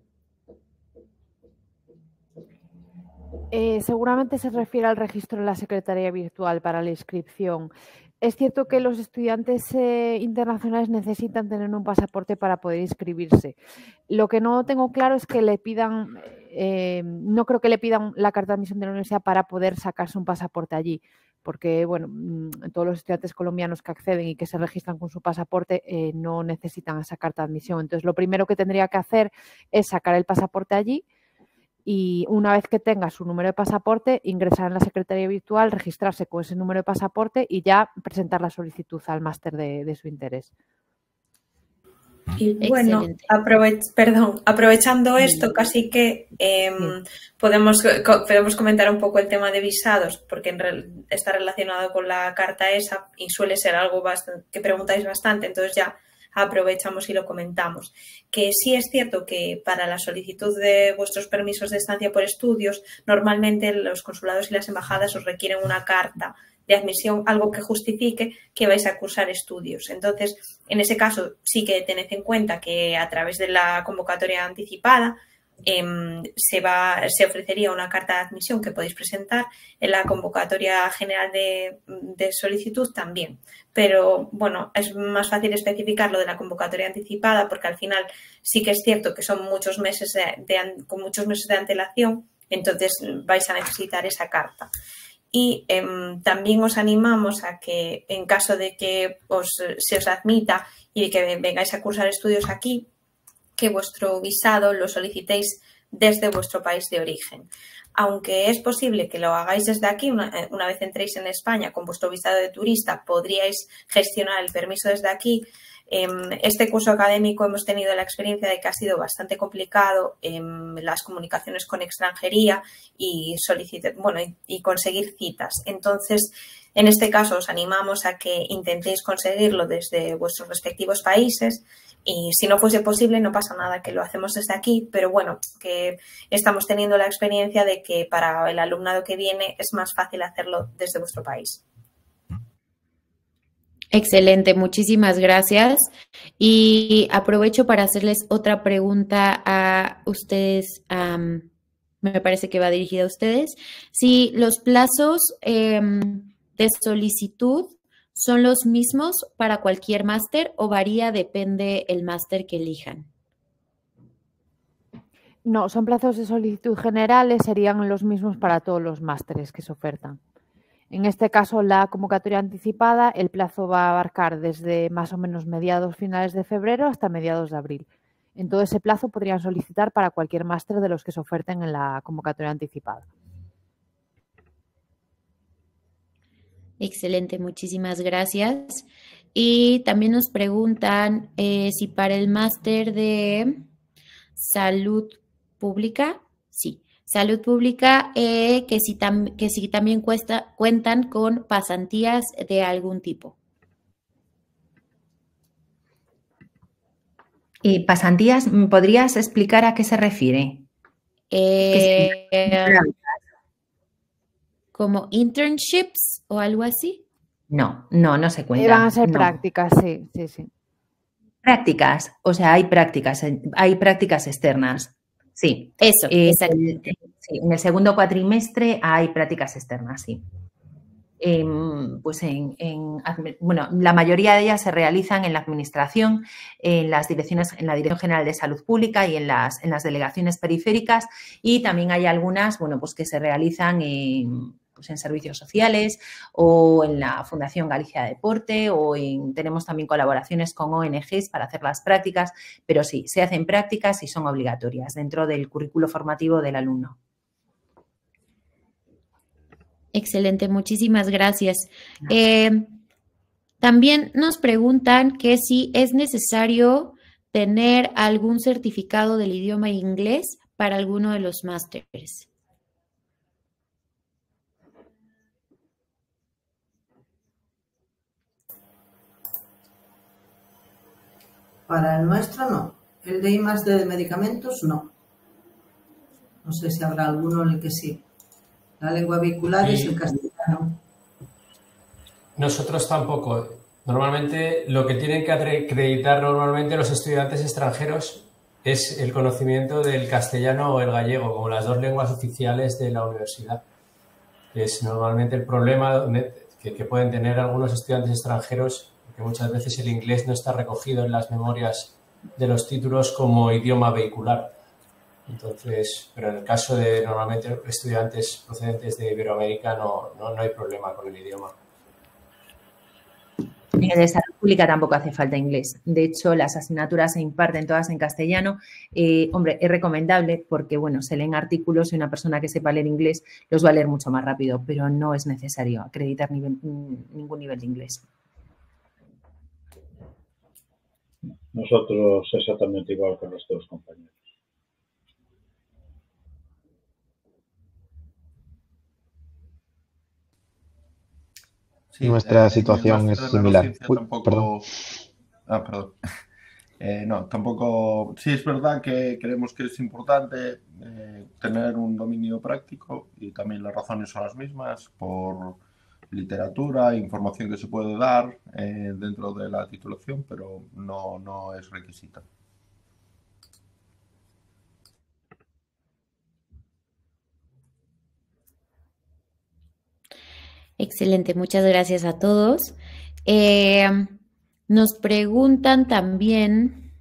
Eh, seguramente se refiere al registro en la Secretaría Virtual para la inscripción. Es cierto que los estudiantes eh, internacionales necesitan tener un pasaporte para poder inscribirse. Lo que no tengo claro es que le pidan, eh, no creo que le pidan la carta de admisión de la universidad para poder sacarse un pasaporte allí, porque bueno, todos los estudiantes colombianos que acceden y que se registran con su pasaporte eh, no necesitan esa carta de admisión. Entonces, lo primero que tendría que hacer es sacar el pasaporte allí. Y una vez que tenga su número de pasaporte, ingresar en la Secretaría Virtual, registrarse con ese número de pasaporte y ya presentar la solicitud al máster de, de su interés. Y bueno, aprovech perdón, aprovechando esto, casi que eh, sí. podemos, co podemos comentar un poco el tema de visados, porque en re está relacionado con la carta esa y suele ser algo bastante, que preguntáis bastante, entonces ya aprovechamos y lo comentamos. Que sí es cierto que para la solicitud de vuestros permisos de estancia por estudios, normalmente los consulados y las embajadas os requieren una carta de admisión, algo que justifique que vais a cursar estudios. Entonces, en ese caso, sí que tened en cuenta que a través de la convocatoria anticipada eh, se, va, se ofrecería una carta de admisión que podéis presentar en la convocatoria general de, de solicitud también. Pero, bueno, es más fácil especificar lo de la convocatoria anticipada porque al final sí que es cierto que son muchos meses de, de, con muchos meses de antelación, entonces vais a necesitar esa carta. Y eh, también os animamos a que en caso de que os, se os admita y de que vengáis a cursar estudios aquí, que vuestro visado lo solicitéis desde vuestro país de origen. Aunque es posible que lo hagáis desde aquí, una, una vez entréis en España con vuestro visado de turista, podríais gestionar el permiso desde aquí. Este curso académico hemos tenido la experiencia de que ha sido bastante complicado en las comunicaciones con extranjería y, solicitar, bueno, y, y conseguir citas. Entonces, en este caso os animamos a que intentéis conseguirlo desde vuestros respectivos países y si no fuese posible no pasa nada, que lo hacemos desde aquí, pero bueno, que estamos teniendo la experiencia de que para el alumnado que viene es más fácil hacerlo desde vuestro país. Excelente, muchísimas gracias. Y aprovecho para hacerles otra pregunta a ustedes, um, me parece que va dirigida a ustedes. Si los plazos eh, de solicitud son los mismos para cualquier máster o varía, depende el máster que elijan. No, son plazos de solicitud generales, serían los mismos para todos los másteres que se ofertan. En este caso, la convocatoria anticipada, el plazo va a abarcar desde más o menos mediados finales de febrero hasta mediados de abril. En todo ese plazo podrían solicitar para cualquier máster de los que se oferten en la convocatoria anticipada. Excelente, muchísimas gracias. Y también nos preguntan eh, si para el máster de salud pública, sí. Salud pública, eh, que, si tam que si también cuesta, cuentan con pasantías de algún tipo. Y pasantías, ¿podrías explicar a qué se refiere? Eh, ¿Qué eh, como internships o algo así? No, no, no se cuenta. Eh, van a ser no. prácticas, sí, sí, sí. Prácticas, o sea, hay prácticas, hay prácticas externas, sí. Eso, Eh, exacto. el- sí, en el segundo cuatrimestre hay prácticas externas, sí. Eh, pues en, en, bueno, la mayoría de ellas se realizan en la administración, en las direcciones, en la Dirección General de Salud Pública y en las, en las delegaciones periféricas, y también hay algunas, bueno, pues que se realizan en, pues en servicios sociales o en la Fundación Galicia Deporte, o en, tenemos también colaboraciones con O N Ges para hacer las prácticas, pero sí, se hacen prácticas y son obligatorias dentro del currículo formativo del alumno. Excelente, muchísimas gracias. Eh, también nos preguntan que si es necesario tener algún certificado del idioma inglés para alguno de los másteres. Para el nuestro no. El de I más D de medicamentos no. No sé si habrá alguno en el que sí. La lengua vehicular Sí. es el castellano. Nosotros tampoco. Normalmente lo que tienen que acreditar normalmente los estudiantes extranjeros es el conocimiento del castellano o el gallego, como las dos lenguas oficiales de la universidad. Es normalmente el problema que, que pueden tener algunos estudiantes extranjeros, porque muchas veces el inglés no está recogido en las memorias de los títulos como idioma vehicular. Entonces, pero en el caso de normalmente estudiantes procedentes de Iberoamérica no, no, no hay problema con el idioma. En el de salud pública tampoco hace falta inglés. De hecho, las asignaturas se imparten todas en castellano. Eh, hombre, es recomendable porque, bueno, se leen artículos y una persona que sepa leer inglés los va a leer mucho más rápido, pero no es necesario acreditar nivel, ningún nivel de inglés. Nosotros exactamente igual que nuestros compañeros. Sí, Nuestra eh, situación es similar. Uy, tampoco... perdón. Ah, perdón. Eh, no, tampoco... Sí, es verdad que creemos que es importante eh, tener un dominio práctico y también las razones son las mismas por literatura, información que se puede dar eh, dentro de la titulación, pero no, no es requisito. Excelente, muchas gracias a todos. Eh, nos preguntan también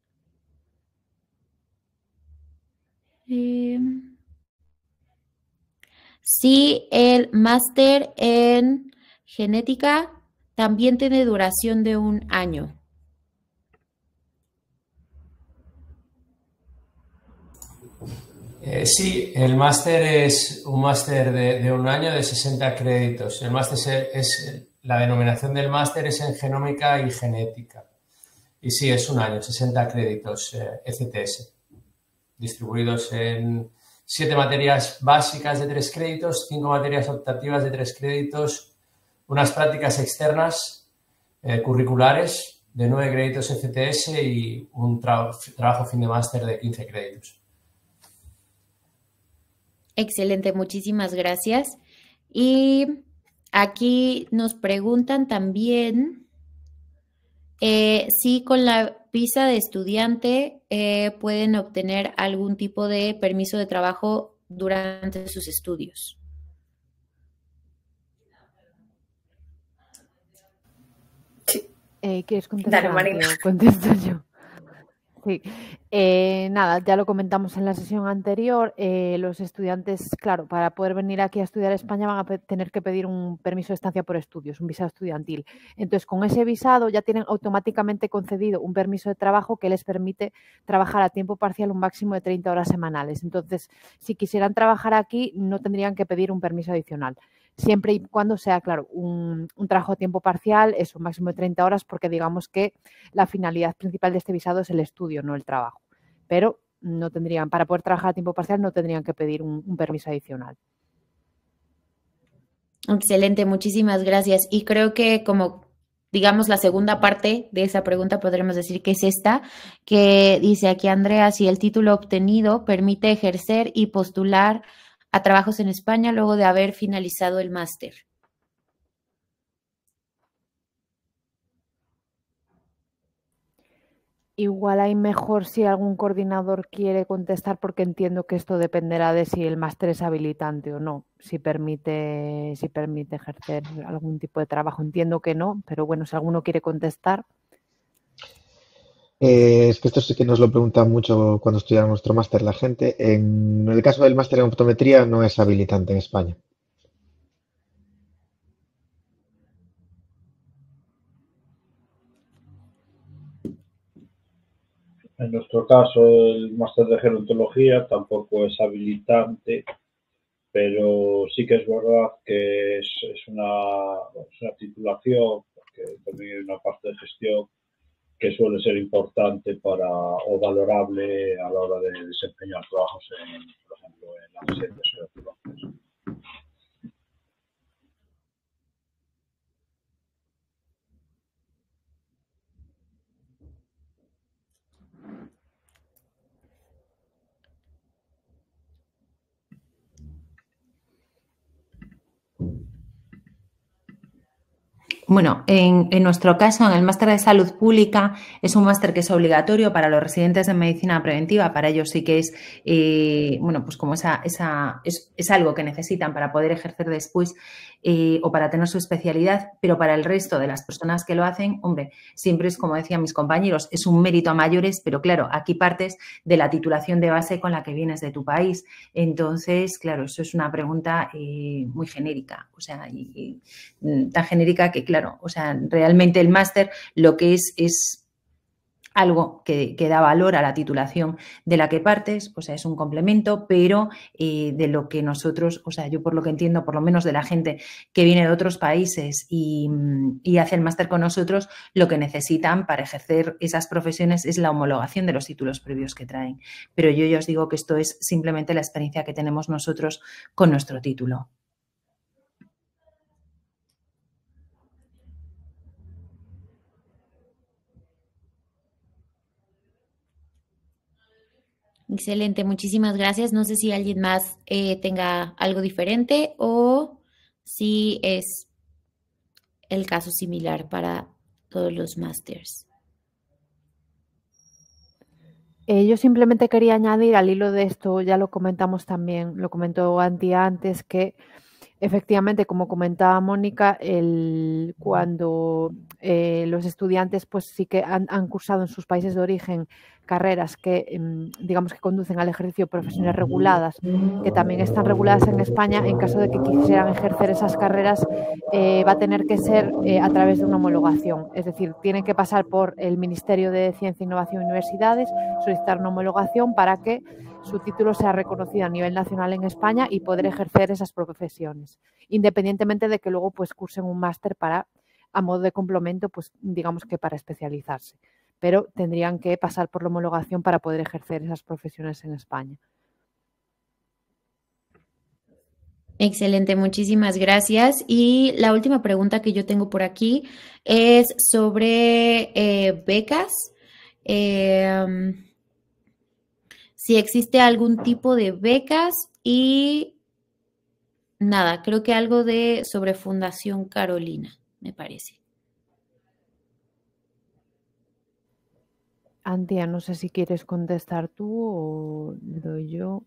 eh, si el máster en genética también tiene duración de un año. Eh, sí, el máster es un máster de, de un año de sesenta créditos. El máster es, es la denominación del máster es en genómica y genética. Y sí, es un año, sesenta créditos eh, E C T S, distribuidos en siete materias básicas de tres créditos, cinco materias optativas de tres créditos, unas prácticas externas eh, curriculares de nueve créditos E C T S y un tra trabajo fin de máster de quince créditos. Excelente, muchísimas gracias. Y aquí nos preguntan también eh, si con la visa de estudiante eh, pueden obtener algún tipo de permiso de trabajo durante sus estudios. Eh, ¿Quieres contestar? Dale, Marina. Yo contesto yo. Sí, eh, nada, ya lo comentamos en la sesión anterior, eh, los estudiantes, claro, para poder venir aquí a estudiar a España van a tener que pedir un permiso de estancia por estudios, un visado estudiantil. Entonces, con ese visado ya tienen automáticamente concedido un permiso de trabajo que les permite trabajar a tiempo parcial un máximo de treinta horas semanales. Entonces, si quisieran trabajar aquí, no tendrían que pedir un permiso adicional. Siempre y cuando sea, claro, un, un trabajo a tiempo parcial, es un máximo de treinta horas, porque digamos que la finalidad principal de este visado es el estudio, no el trabajo. Pero no tendrían, para poder trabajar a tiempo parcial, no tendrían que pedir un, un permiso adicional. Excelente, muchísimas gracias. Y creo que como, digamos, la segunda parte de esa pregunta podremos decir que es esta, que dice aquí Andrea, si el título obtenido permite ejercer y postular a trabajos en España luego de haber finalizado el máster? Igual hay mejor si algún coordinador quiere contestar, porque entiendo que esto dependerá de si el máster es habilitante o no, si permite, si permite ejercer algún tipo de trabajo. Entiendo que no, pero bueno, si alguno quiere contestar. Eh, es que esto sí que nos lo preguntan mucho cuando estudiamos nuestro máster la gente. En el caso del máster en optometría no es habilitante en España. En nuestro caso, el máster de gerontología tampoco es habilitante, pero sí que es verdad que es, es, una, es una titulación, porque también hay una parte de gestión que suele ser importante para o valorable a la hora de desempeñar trabajos, en, por ejemplo, en las residencias gerontológicas. Bueno, en, en nuestro caso, en el máster de salud pública, es un máster que es obligatorio para los residentes de medicina preventiva. Para ellos sí que es, eh, bueno, pues como esa, esa es, es algo que necesitan para poder ejercer después eh, o para tener su especialidad, pero para el resto de las personas que lo hacen, hombre, siempre es, como decían mis compañeros, es un mérito a mayores, pero claro, aquí partes de la titulación de base con la que vienes de tu país. Entonces, claro, eso es una pregunta eh, muy genérica, o sea, y, y, tan genérica que, claro, o sea, realmente el máster lo que es es algo que, que da valor a la titulación de la que partes, o sea, es un complemento, pero eh, de lo que nosotros, o sea, yo por lo que entiendo, por lo menos de la gente que viene de otros países y, y hace el máster con nosotros, lo que necesitan para ejercer esas profesiones es la homologación de los títulos previos que traen. Pero yo ya os digo que esto es simplemente la experiencia que tenemos nosotros con nuestro título. Excelente, muchísimas gracias. No sé si alguien más eh, tenga algo diferente o si es el caso similar para todos los másters. Eh, yo simplemente quería añadir al hilo de esto, ya lo comentamos también, lo comentó Anti antes, que efectivamente, como comentaba Mónica, el, cuando eh, los estudiantes pues sí que han, han cursado en sus países de origen carreras que, digamos, que conducen al ejercicio de profesiones reguladas, que también están reguladas en España, en caso de que quisieran ejercer esas carreras, eh, va a tener que ser eh, a través de una homologación. Es decir, tienen que pasar por el Ministerio de Ciencia, Innovación y Universidades, solicitar una homologación para que su título sea reconocido a nivel nacional en España y poder ejercer esas profesiones, independientemente de que luego pues cursen un máster para, a modo de complemento, pues digamos que para especializarse, pero tendrían que pasar por la homologación para poder ejercer esas profesiones en España. Excelente, muchísimas gracias. Y la última pregunta que yo tengo por aquí es sobre eh, becas. Eh, si existe algún tipo de becas y nada, creo que algo de sobre Fundación Carolina, me parece. Antia, no sé si quieres contestar tú o le doy yo.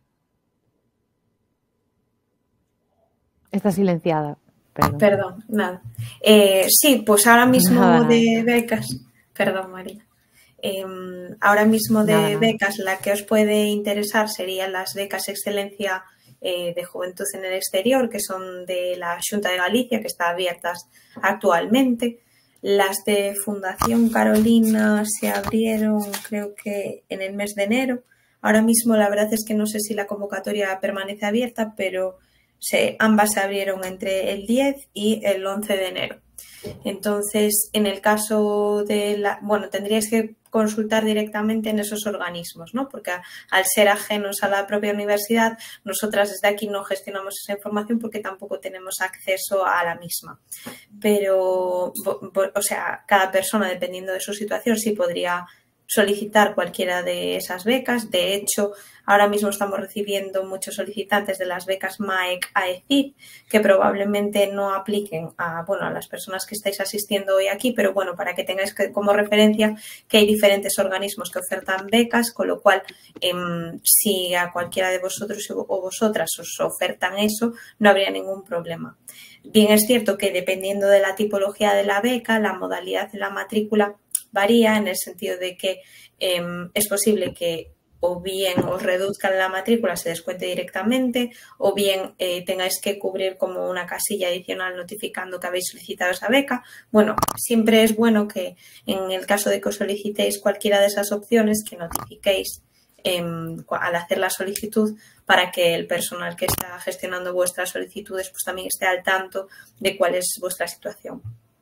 Está silenciada. Perdón, perdón nada. Eh, sí, pues ahora mismo nada, de nada. becas, perdón María, eh, ahora mismo de nada, becas nada. La que os puede interesar serían las becas Excelencia eh, de Juventud en el Exterior, que son de la Xunta de Galicia, que están abiertas actualmente. Las de Fundación Carolina se abrieron creo que en el mes de enero. Ahora mismo la verdad es que no sé si la convocatoria permanece abierta, pero Se, ambas se abrieron entre el diez y el once de enero. Entonces, en el caso de la... Bueno, tendríais que consultar directamente en esos organismos, ¿no? Porque a, al ser ajenos a la propia universidad, nosotras desde aquí no gestionamos esa información porque tampoco tenemos acceso a la misma. Pero, o sea, cada persona, dependiendo de su situación, sí podría solicitar cualquiera de esas becas. De hecho, ahora mismo estamos recibiendo muchos solicitantes de las becas M A E C A E C I D que probablemente no apliquen a, bueno, a las personas que estáis asistiendo hoy aquí, pero bueno, para que tengáis que, como referencia que hay diferentes organismos que ofertan becas, con lo cual eh, si a cualquiera de vosotros o vosotras os ofertan eso, no habría ningún problema. Bien, es cierto que dependiendo de la tipología de la beca, la modalidad de la matrícula varía en el sentido de que eh, es posible que o bien os reduzcan la matrícula, se descuente directamente, o bien eh, tengáis que cubrir como una casilla adicional notificando que habéis solicitado esa beca. Bueno, siempre es bueno que en el caso de que os solicitéis cualquiera de esas opciones, que notifiquéis eh, al hacer la solicitud para que el personal que está gestionando vuestras solicitudes pues también esté al tanto de cuál es vuestra situación.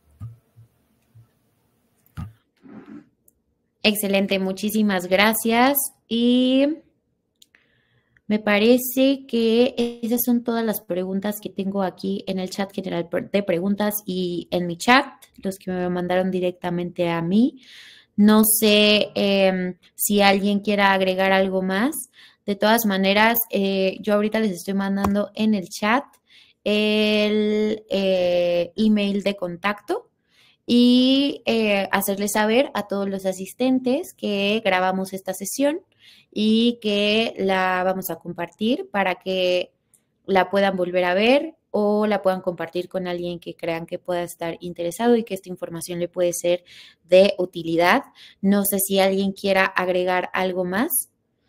Excelente, muchísimas gracias. Y me parece que esas son todas las preguntas que tengo aquí en el chat general de preguntas y en mi chat, los que me mandaron directamente a mí. No sé eh, si alguien quiera agregar algo más. De todas maneras, eh, yo ahorita les estoy mandando en el chat el eh, email de contacto. Y eh, hacerles saber a todos los asistentes que grabamos esta sesión y que la vamos a compartir para que la puedan volver a ver o la puedan compartir con alguien que crean que pueda estar interesado y que esta información le puede ser de utilidad. No sé si alguien quiera agregar algo más.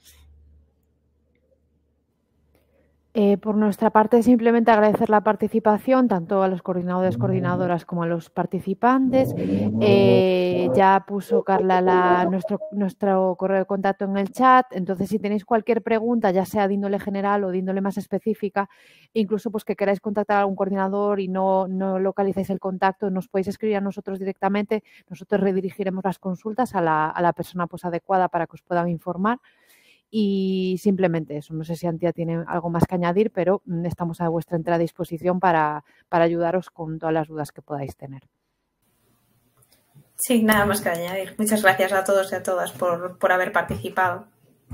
Eh, por nuestra parte, simplemente agradecer la participación tanto a los coordinadores, coordinadoras como a los participantes. Eh, ya puso Carla la, nuestro, nuestro correo de contacto en el chat, entonces si tenéis cualquier pregunta, ya sea de índole general o de índole más específica, incluso pues que queráis contactar a algún coordinador y no, no localizáis el contacto, nos podéis escribir a nosotros directamente, nosotros redirigiremos las consultas a la, a la persona pues adecuada para que os puedan informar. Y simplemente eso, no sé si Antía tiene algo más que añadir, pero estamos a vuestra entera disposición para, para ayudaros con todas las dudas que podáis tener. Sí, nada más que añadir. Muchas gracias a todos y a todas por, por haber participado.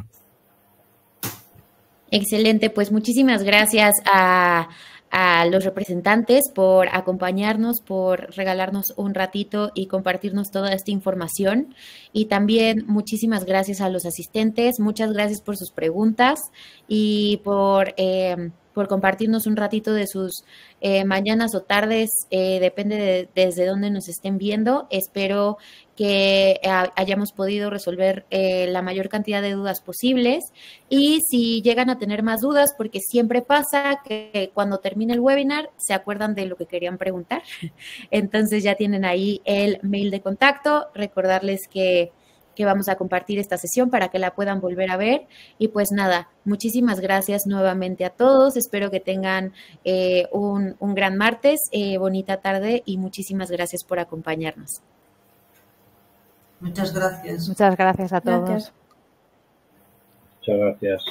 Excelente, pues muchísimas gracias a, a los representantes por acompañarnos, por regalarnos un ratito y compartirnos toda esta información. Y también muchísimas gracias a los asistentes, muchas gracias por sus preguntas y por, eh, por compartirnos un ratito de sus eh, mañanas o tardes, eh, depende de desde dónde nos estén viendo. Espero que hayamos podido resolver eh, la mayor cantidad de dudas posibles y si llegan a tener más dudas, porque siempre pasa que cuando termine el webinar se acuerdan de lo que querían preguntar, entonces ya tienen ahí el mail de contacto, recordarles que, que vamos a compartir esta sesión para que la puedan volver a ver y pues nada, muchísimas gracias nuevamente a todos, espero que tengan eh, un, un gran martes, eh, bonita tarde y muchísimas gracias por acompañarnos. Muchas gracias. Muchas gracias a todos. Gracias. Muchas gracias.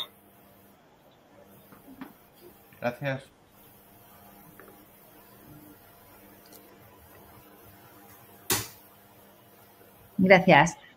Gracias. Gracias.